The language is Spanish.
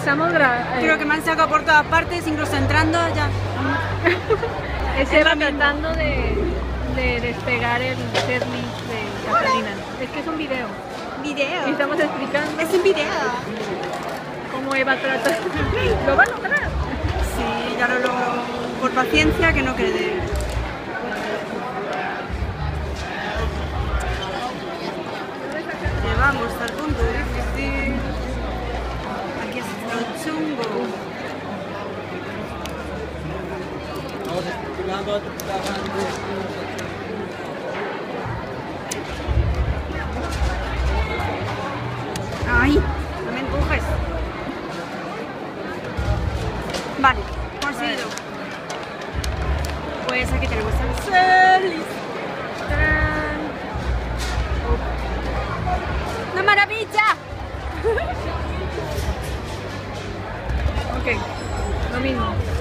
estamos Creo que me han sacado por todas partes, incluso entrando ya. Eva tratando de despegar el setlist de Catalina. Es que es un video. Video. Y estamos explicando Es un video. cómo Eva trata. ¿Lo va a lograr? Sí, ya lo logro. Por paciencia que no quede. Llegamos al punto difícil. Aquí está lo chungo. ¡Ay! No me empujes. Vale, conseguido. Pues aquí tenemos el setlist. ¡Tarán! ¡Una maravilla! Ok, lo mismo.